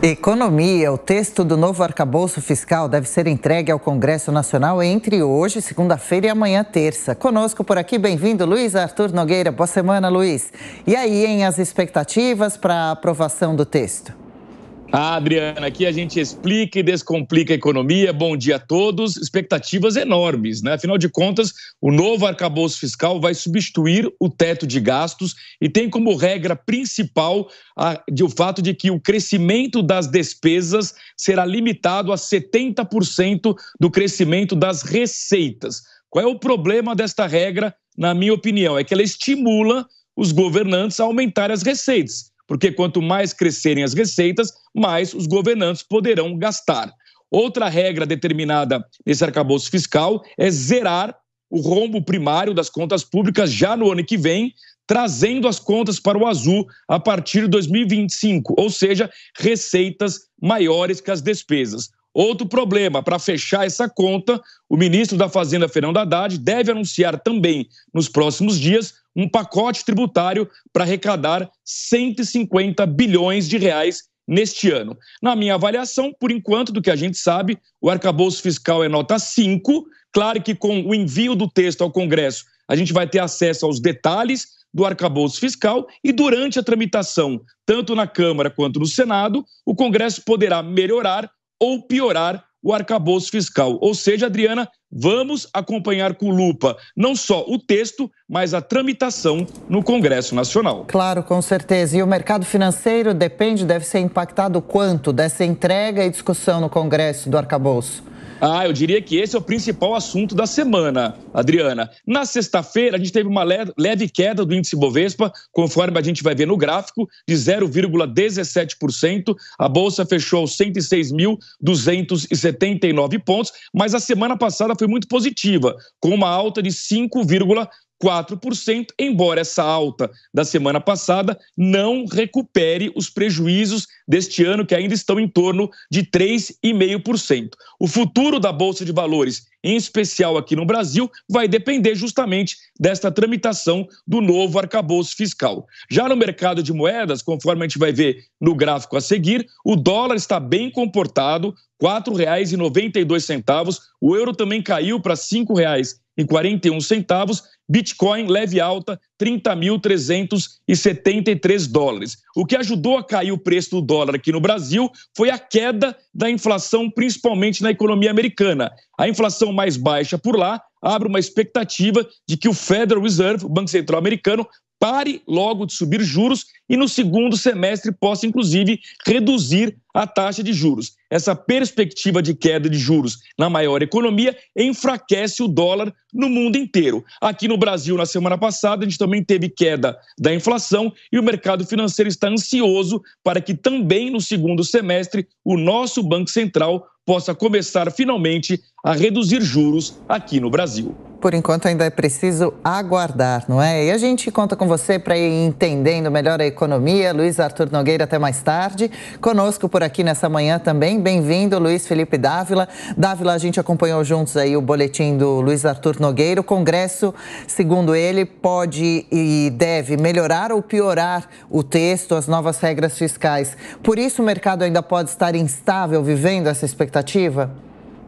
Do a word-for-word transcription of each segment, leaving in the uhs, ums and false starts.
Economia. O texto do novo arcabouço fiscal deve ser entregue ao Congresso Nacional entre hoje, segunda-feira, e amanhã, terça. Conosco por aqui, bem-vindo, Luiz Arthur Nogueira. Boa semana, Luiz. E aí, hein, as expectativas para a aprovação do texto? Ah, Adriana, aqui a gente explica e descomplica a economia. Bom dia a todos. Expectativas enormes, né? Afinal de contas, o novo arcabouço fiscal vai substituir o teto de gastos e tem como regra principal a, de, o fato de que o crescimento das despesas será limitado a setenta por cento do crescimento das receitas. Qual é o problema desta regra, na minha opinião? É que ela estimula os governantes a aumentarem as receitas. Porque quanto mais crescerem as receitas, mais os governantes poderão gastar. Outra regra determinada nesse arcabouço fiscal é zerar o rombo primário das contas públicas já no ano que vem, trazendo as contas para o azul a partir de dois mil e vinte e cinco, ou seja, receitas maiores que as despesas. Outro problema, para fechar essa conta, o ministro da Fazenda, Fernando Haddad, deve anunciar também nos próximos dias um pacote tributário para arrecadar cento e cinquenta bilhões de reais neste ano. Na minha avaliação, por enquanto, do que a gente sabe, o arcabouço fiscal é nota cinco. Claro que com o envio do texto ao Congresso, a gente vai ter acesso aos detalhes do arcabouço fiscal e durante a tramitação, tanto na Câmara quanto no Senado, o Congresso poderá melhorar ou piorar o arcabouço fiscal. Ou seja, Adriana, vamos acompanhar com lupa não só o texto, mas a tramitação no Congresso Nacional. Claro, com certeza. E o mercado financeiro depende, deve ser impactado quanto dessa entrega e discussão no Congresso do arcabouço? Ah, eu diria que esse é o principal assunto da semana, Adriana. Na sexta-feira, a gente teve uma leve queda do índice Bovespa, conforme a gente vai ver no gráfico, de zero vírgula dezessete por cento. A Bolsa fechou aos cento e seis mil duzentos e setenta e nove pontos, mas a semana passada foi muito positiva, com uma alta de cinco vírgula quatro por cento, embora essa alta da semana passada não recupere os prejuízos deste ano, que ainda estão em torno de três vírgula cinco por cento. O futuro da Bolsa de Valores, em especial aqui no Brasil, vai depender justamente desta tramitação do novo arcabouço fiscal. Já no mercado de moedas, conforme a gente vai ver no gráfico a seguir, o dólar está bem comportado, quatro reais e noventa e dois centavos, o euro também caiu para cinco reais e quarenta e um centavos, Bitcoin leve alta, trinta mil trezentos e setenta e três dólares. O que ajudou a cair o preço do dólar aqui no Brasil foi a queda da inflação, principalmente na economia americana. A inflação mais baixa por lá abre uma expectativa de que o Federal Reserve, o Banco Central americano, pare logo de subir juros e no segundo semestre possa, inclusive, reduzir a taxa de juros. Essa perspectiva de queda de juros na maior economia enfraquece o dólar no mundo inteiro. Aqui no Brasil, na semana passada, a gente também teve queda da inflação e o mercado financeiro está ansioso para que também no segundo semestre o nosso Banco Central possa começar finalmente a reduzir juros aqui no Brasil. Por enquanto ainda é preciso aguardar, não é? E a gente conta com você para ir entendendo melhor a economia. Luiz Arthur Nogueira, até mais tarde. Conosco por aqui nessa manhã também, bem-vindo, Luiz Felipe Dávila. Dávila, a gente acompanhou juntos aí o boletim do Luiz Arthur Nogueira. O Congresso, segundo ele, pode e deve melhorar ou piorar o texto, as novas regras fiscais. Por isso o mercado ainda pode estar instável, vivendo essa expectativa?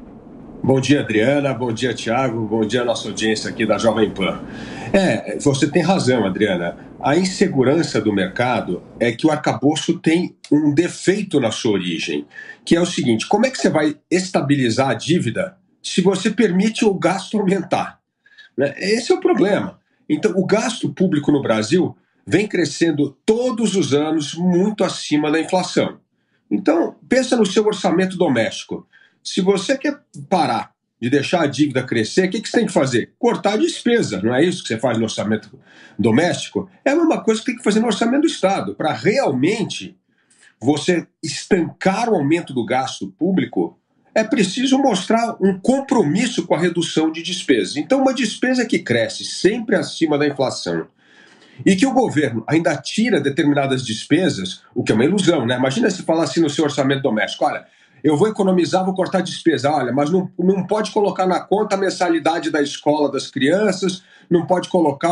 Bom dia, Adriana. Bom dia, Tiago. Bom dia, nossa audiência aqui da Jovem Pan. É, você tem razão, Adriana. A insegurança do mercado é que o arcabouço tem um defeito na sua origem, que é o seguinte: como é que você vai estabilizar a dívida se você permite o gasto aumentar? Né? Esse é o problema. Então, o gasto público no Brasil vem crescendo todos os anos muito acima da inflação. Então, pensa no seu orçamento doméstico. Se você quer parar de deixar a dívida crescer, o que, que você tem que fazer? Cortar a despesa, não é isso que você faz no orçamento doméstico? É a mesma coisa que tem que fazer no orçamento do Estado. Para realmente você estancar o aumento do gasto público, é preciso mostrar um compromisso com a redução de despesas. Então, uma despesa que cresce sempre acima da inflação e que o governo ainda tira determinadas despesas, o que é uma ilusão, né? Imagina se falar assim no seu orçamento doméstico: olha, eu vou economizar, vou cortar despesa. Olha, mas não, não pode colocar na conta a mensalidade da escola das crianças, não pode colocar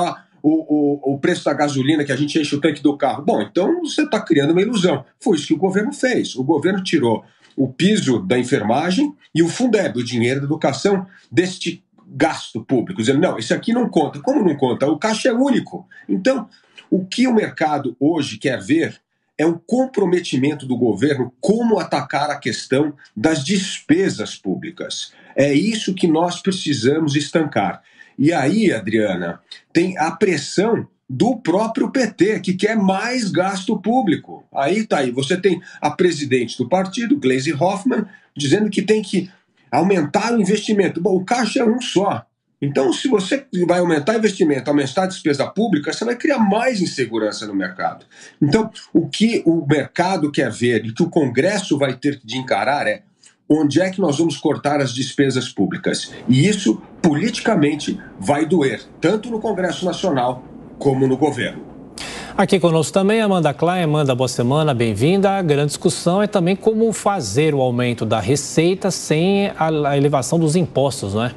o, o, o preço da gasolina, que a gente enche o tanque do carro. Bom, então você está criando uma ilusão. Foi isso que o governo fez. O governo tirou o piso da enfermagem e o Fundeb, o dinheiro da educação, deste gasto público, dizendo, não, isso aqui não conta. Como não conta? O caixa é único. Então, o que o mercado hoje quer ver é um comprometimento do governo como atacar a questão das despesas públicas. É isso que nós precisamos estancar. E aí, Adriana, tem a pressão do próprio P T, que quer mais gasto público. Aí tá aí, você tem a presidente do partido, Gleisi Hoffmann, dizendo que tem que aumentar o investimento. Bom, o caixa é um só. Então, se você vai aumentar o investimento, aumentar a despesa pública, você vai criar mais insegurança no mercado. Então, o que o mercado quer ver e que o Congresso vai ter de encarar é onde é que nós vamos cortar as despesas públicas. E isso, politicamente, vai doer, tanto no Congresso Nacional como no governo. Aqui conosco também Amanda Klein. Amanda, boa semana, bem-vinda. A grande discussão é também como fazer o aumento da receita sem a elevação dos impostos, não é?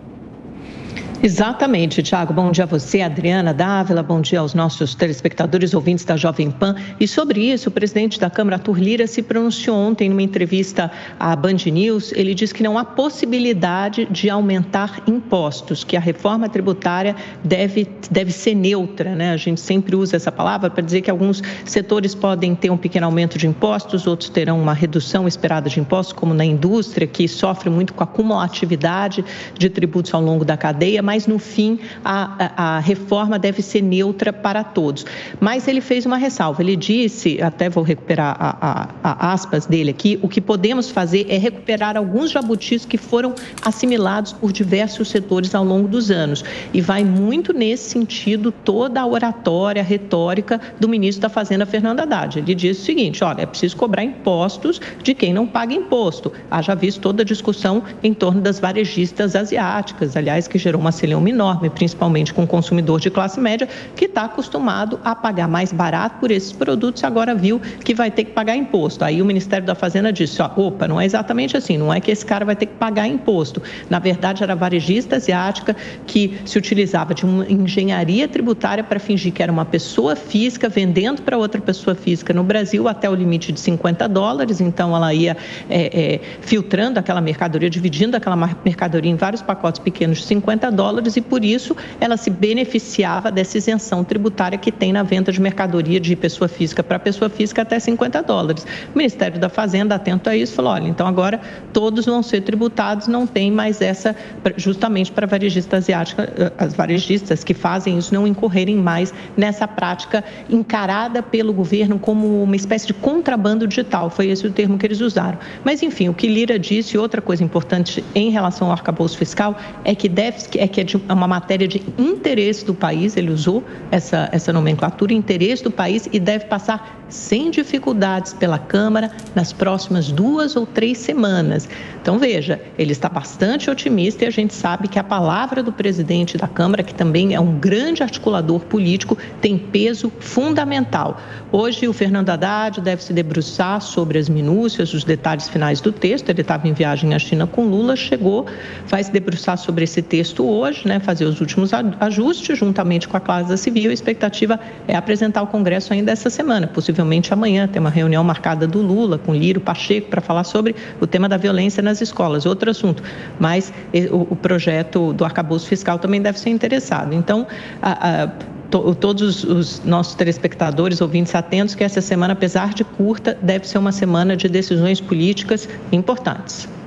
Exatamente, Tiago. Bom dia a você, Adriana Dávila. Bom dia aos nossos telespectadores, ouvintes da Jovem Pan. E sobre isso, o presidente da Câmara, Arthur Lira, se pronunciou ontem numa entrevista à Band News. Ele disse que não há possibilidade de aumentar impostos, que a reforma tributária deve, deve ser neutra, né? A gente sempre usa essa palavra para dizer que alguns setores podem ter um pequeno aumento de impostos, outros terão uma redução esperada de impostos, como na indústria, que sofre muito com a cumulatividade de tributos ao longo da cadeia, mas no fim a, a, a reforma deve ser neutra para todos. Mas ele fez uma ressalva, ele disse, até vou recuperar a, a, a aspas dele aqui, o que podemos fazer é recuperar alguns jabutis que foram assimilados por diversos setores ao longo dos anos. E vai muito nesse sentido toda a oratória, a retórica do ministro da Fazenda, Fernando Haddad. Ele disse o seguinte, olha, é preciso cobrar impostos de quem não paga imposto. Haja visto toda a discussão em torno das varejistas asiáticas, aliás, que gerou uma celeuma enorme, principalmente com o consumidor de classe média, que está acostumado a pagar mais barato por esses produtos e agora viu que vai ter que pagar imposto. Aí o Ministério da Fazenda disse, ó, opa, não é exatamente assim, não é que esse cara vai ter que pagar imposto. Na verdade, era a varejista asiática que se utilizava de uma engenharia tributária para fingir que era uma pessoa física vendendo para outra pessoa física no Brasil até o limite de cinquenta dólares, então ela ia é, é, filtrando aquela mercadoria, dividindo aquela mercadoria em vários pacotes pequenos de cinquenta dólares, e por isso ela se beneficiava dessa isenção tributária que tem na venda de mercadoria de pessoa física para pessoa física até cinquenta dólares. O Ministério da Fazenda, atento a isso, falou, olha, então agora todos vão ser tributados, não tem mais essa, justamente para varejistas asiáticas, as varejistas que fazem isso não incorrerem mais nessa prática encarada pelo governo como uma espécie de contrabando digital, foi esse o termo que eles usaram. Mas enfim, o que Lira disse, outra coisa importante em relação ao arcabouço fiscal, é que deve, é que é de uma matéria de interesse do país, ele usou essa, essa nomenclatura, interesse do país, e deve passar sem dificuldades pela Câmara nas próximas duas ou três semanas. Então, veja, ele está bastante otimista e a gente sabe que a palavra do presidente da Câmara, que também é um grande articulador político, tem peso fundamental. Hoje, o Fernando Haddad deve se debruçar sobre as minúcias, os detalhes finais do texto. Ele estava em viagem à China com Lula, chegou, vai se debruçar sobre esse texto hoje, né, fazer os últimos ajustes juntamente com a Casa Civil. A expectativa é apresentar ao Congresso ainda essa semana, possivelmente amanhã. Tem uma reunião marcada do Lula com Lírio Pacheco para falar sobre o tema da violência nas escolas, outro assunto. Mas o, o projeto do arcabouço fiscal também deve ser interessado. Então, a, a, to, todos os nossos telespectadores, ouvintes atentos, que essa semana, apesar de curta, deve ser uma semana de decisões políticas importantes.